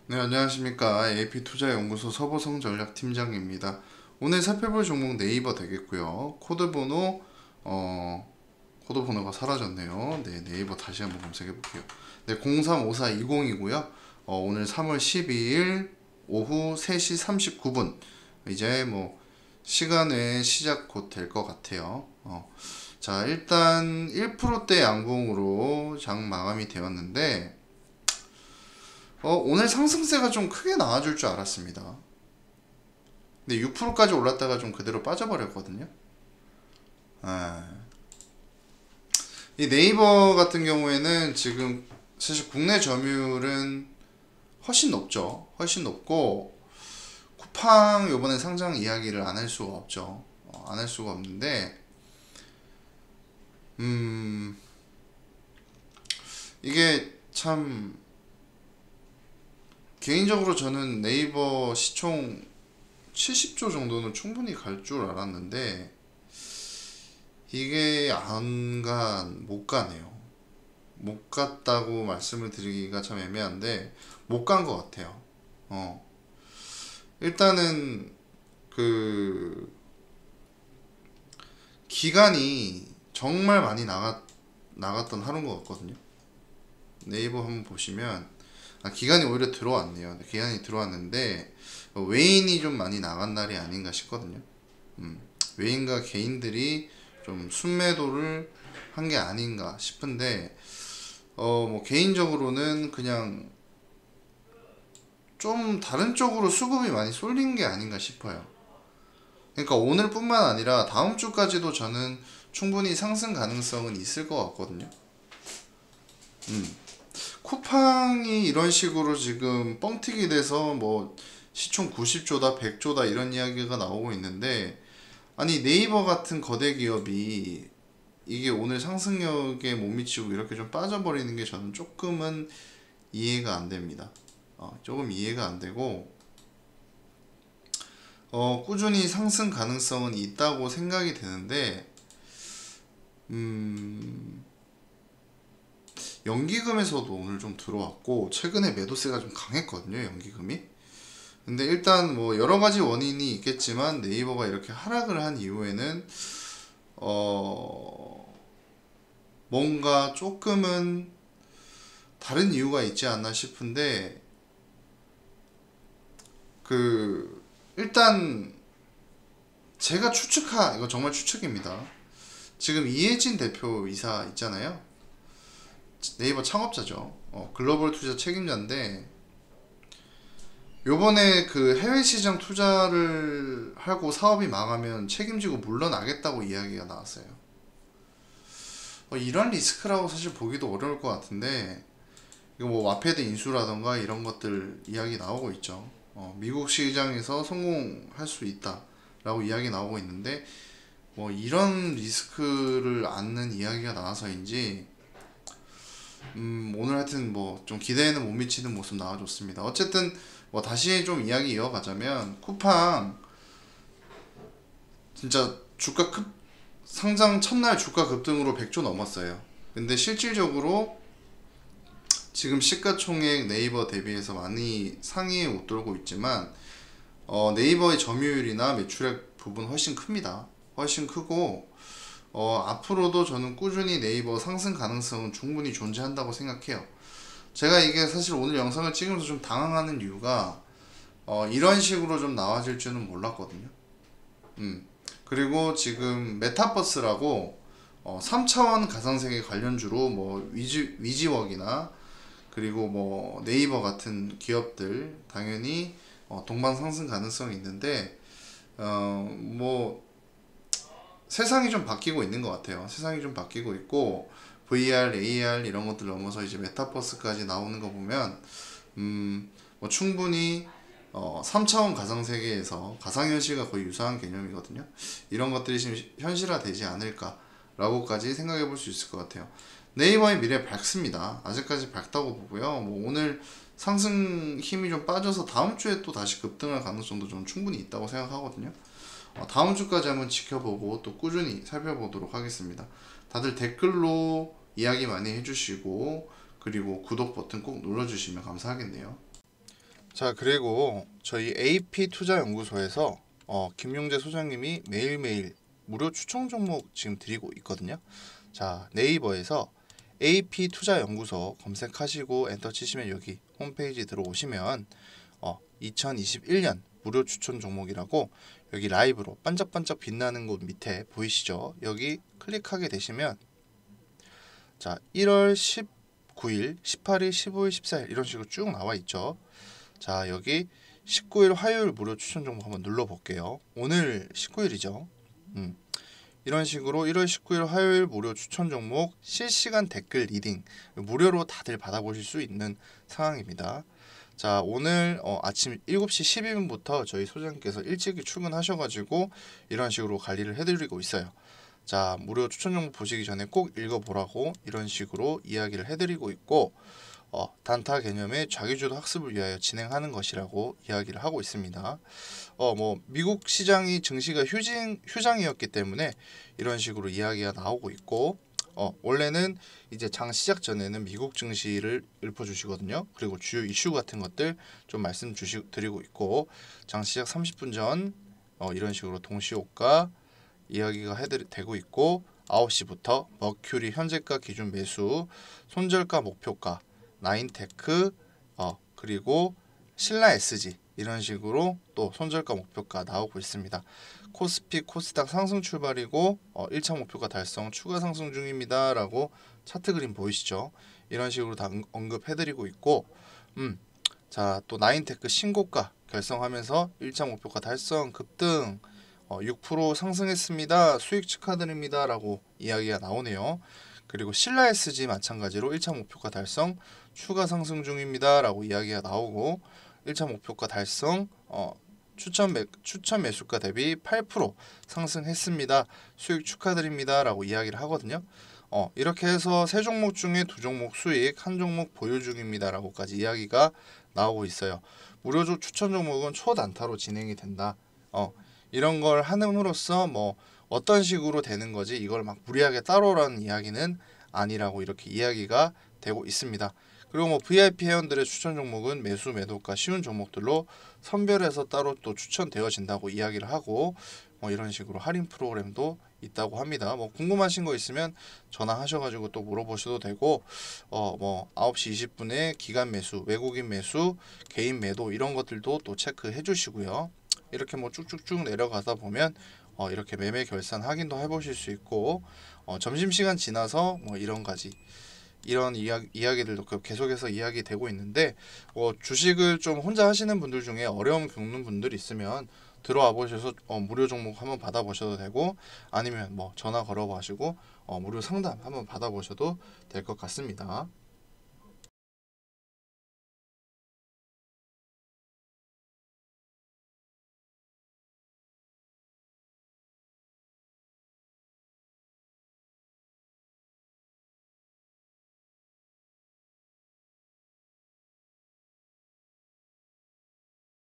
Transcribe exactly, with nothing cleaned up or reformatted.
네, 안녕하십니까. 에이피투자연구소 서보성 전략팀장입니다. 오늘 살펴볼 종목 네이버 되겠고요. 코드번호, 어, 코드번호가 사라졌네요. 네, 네이버 다시 한번 검색해 볼게요. 네, 공삼오사이공이고요. 어, 오늘 삼월 십이일 오후 세 시 삼십구 분. 이제 뭐, 시간 외에 시작 곧 될 것 같아요. 어, 자, 일단 일 퍼센트대 양봉으로 장 마감이 되었는데, 어, 오늘 상승세가 좀 크게 나와줄 줄 알았습니다. 근데 육 퍼센트까지 올랐다가 좀 그대로 빠져버렸거든요. 아, 이 네이버 같은 경우에는 지금 사실 국내 점유율은 훨씬 높죠. 훨씬 높고 쿠팡 요번에 상장 이야기를 안 할 수가 없죠. 어, 안 할 수가 없는데 음 이게 참 개인적으로 저는 네이버 시총 칠십조 정도는 충분히 갈 줄 알았는데 이게 안 간, 못 가네요. 못 갔다고 말씀을 드리기가 참 애매한데 못 간 것 같아요. 어. 일단은 그 기간이 정말 많이 나갔 나갔던 하루인 것 같거든요. 네이버 한번 보시면 아, 기간이 오히려 들어왔네요. 기간이 들어왔는데 외인이 좀 많이 나간 날이 아닌가 싶거든요. 음, 외인과 개인들이 좀 순매도를 한 게 아닌가 싶은데 어 뭐 개인적으로는 그냥 좀 다른 쪽으로 수급이 많이 쏠린 게 아닌가 싶어요. 그러니까 오늘뿐만 아니라 다음 주까지도 저는 충분히 상승 가능성은 있을 것 같거든요. 음. 쿠팡이 이런 식으로 지금 뻥튀기 돼서 뭐 시총 구십조다 백조다 이런 이야기가 나오고 있는데 아니 네이버 같은 거대 기업이 이게 오늘 상승력에 못 미치고 이렇게 좀 빠져버리는 게 저는 조금은 이해가 안 됩니다. 어, 조금 이해가 안 되고 어, 꾸준히 상승 가능성은 있다고 생각이 되는데 음, 연기금에서도 오늘 좀 들어왔고 최근에 매도세가 좀 강했거든요, 연기금이. 근데 일단 뭐 여러 가지 원인이 있겠지만 네이버가 이렇게 하락을 한 이후에는 어, 뭔가 조금은 다른 이유가 있지 않나 싶은데 그 일단 제가 추측하 이거 정말 추측입니다. 지금 이혜진 대표 이사 있잖아요. 네이버 창업자죠. 어, 글로벌 투자 책임자인데 요번에 그 해외 시장 투자를 하고 사업이 망하면 책임지고 물러나겠다고 이야기가 나왔어요. 어, 이런 리스크라고 사실 보기도 어려울 것 같은데 이거 뭐 와패드 인수라던가 이런 것들 이야기 나오고 있죠. 어, 미국 시장에서 성공할 수 있다라고 이야기 나오고 있는데 뭐 이런 리스크를 안는 이야기가 나와서인지 음, 오늘 하여튼 뭐 좀 기대에는 못 미치는 모습 나와줬습니다. 어쨌든 뭐 다시 좀 이야기 이어가자면 쿠팡 진짜 주가 급 상장 첫날 주가 급등으로 백조 넘었어요. 근데 실질적으로 지금 시가총액 네이버 대비해서 많이 상위에 웃돌고 있지만 어, 네이버의 점유율이나 매출액 부분 훨씬 큽니다. 훨씬 크고 어, 앞으로도 저는 꾸준히 네이버 상승 가능성은 충분히 존재한다고 생각해요. 제가 이게 사실 오늘 영상을 찍으면서 좀 당황하는 이유가 어, 이런 식으로 좀 나와질 줄은 몰랐거든요. 음. 그리고 지금 메타버스라고 어, 삼 차원 가상세계 관련주로 뭐 위지, 위지웍이나 그리고 뭐 네이버 같은 기업들 당연히 어, 동반 상승 가능성이 있는데 어, 뭐 세상이 좀 바뀌고 있는 것 같아요. 세상이 좀 바뀌고 있고 브이알, 에이알 이런 것들 넘어서 이제 메타버스까지 나오는 거 보면 음, 뭐 충분히 어, 삼 차원 가상세계에서 가상현실과 거의 유사한 개념이거든요. 이런 것들이 지금 현실화되지 않을까라고까지 생각해 볼 수 있을 것 같아요. 네이버의 미래 밝습니다. 아직까지 밝다고 보고요. 뭐 오늘 상승 힘이 좀 빠져서 다음 주에 또 다시 급등할 가능성도 좀 충분히 있다고 생각하거든요. 어, 다음 주까지 한번 지켜보고 또 꾸준히 살펴보도록 하겠습니다. 다들 댓글로 이야기 많이 해주시고 그리고 구독 버튼 꼭 눌러주시면 감사하겠네요. 자, 그리고 저희 에이피투자연구소에서 어, 김용재 소장님이 매일매일 무료 추천 종목 지금 드리고 있거든요. 자, 네이버에서 에이피투자연구소 검색하시고 엔터 치시면 여기 홈페이지 들어오시면 어, 이천이십일 년 무료 추천 종목이라고 여기 라이브로 반짝반짝 빛나는 곳 밑에 보이시죠? 여기 클릭하게 되시면 자, 일월 십구일, 십팔일, 십오일, 십사일 이런 식으로 쭉 나와 있죠. 자, 여기 십구일 화요일 무료 추천 종목 한번 눌러 볼게요. 오늘 십구일이죠. 음. 이런 식으로 일월 십구일 화요일 무료 추천 종목 실시간 댓글 리딩 무료로 다들 받아보실 수 있는 상황입니다. 자, 오늘 어, 아침 일곱시 십이 분부터 저희 소장님께서 일찍 출근하셔가지고 이런 식으로 관리를 해드리고 있어요. 자, 무료 추천 종목 보시기 전에 꼭 읽어보라고 이런 식으로 이야기를 해드리고 있고 어, 단타 개념의 자기주도 학습을 위하여 진행하는 것이라고 이야기를 하고 있습니다. 어, 뭐 미국 시장이 증시가 휴진, 휴장이었기 때문에 이런 식으로 이야기가 나오고 있고 어, 원래는 이제 장 시작 전에는 미국 증시를 읊어주시거든요. 그리고 주요 이슈 같은 것들 좀 말씀 주시, 드리고 있고 장 시작 삼십 분 전 어, 이런 식으로 동시호가 이야기가 해드리, 되고 있고 아홉 시부터 머큐리 현재가 기준 매수, 손절가 목표가, 나인테크, 어, 그리고 신라 에스지 이런 식으로 또 손절가 목표가 나오고 있습니다. 코스피, 코스닥 상승 출발이고 어, 일 차 목표가 달성 추가 상승 중입니다 라고 차트 그림 보이시죠? 이런 식으로 다 언급해드리고 있고 음, 자, 또 나인테크 신고가 결성하면서 일 차 목표가 달성 급등 어, 육 퍼센트 상승했습니다. 수익 축하드립니다 라고 이야기가 나오네요. 그리고 신라 에스지 마찬가지로 일 차 목표가 달성 추가 상승 중입니다 라고 이야기가 나오고 일 차 목표가 달성 어, 추천, 매, 추천 매수가 대비 팔 퍼센트 상승했습니다. 수익 축하드립니다 라고 이야기를 하거든요. 어, 이렇게 해서 세 종목 중에 두 종목 수익, 한 종목 보유 중입니다 라고까지 이야기가 나오고 있어요. 무료 추천 종목은 초단타로 진행이 된다. 어, 이런 걸 함으로써 뭐 어떤 식으로 되는 거지 이걸 막 무리하게 따로라는 이야기는 아니라고 이렇게 이야기가 되고 있습니다. 그리고 뭐 브이아이피 회원들의 추천 종목은 매수 매도가 쉬운 종목들로 선별해서 따로 또 추천되어진다고 이야기를 하고 뭐 이런 식으로 할인 프로그램도 있다고 합니다. 뭐 궁금하신 거 있으면 전화하셔가지고 또 물어보셔도 되고 어 뭐 아홉 시 이십 분에 기간 매수, 외국인 매수, 개인 매도 이런 것들도 또 체크해 주시고요. 이렇게 뭐 쭉쭉쭉 내려가다 보면 어 이렇게 매매 결산 확인도 해보실 수 있고 어 점심시간 지나서 뭐 이런 가지 이런 이야기, 이야기들도 계속해서 이야기되고 있는데 어 주식을 좀 혼자 하시는 분들 중에 어려움 겪는 분들이 있으면 들어와 보셔서 어 무료 종목 한번 받아보셔도 되고 아니면 뭐 전화 걸어 보시고 어 무료 상담 한번 받아보셔도 될 것 같습니다.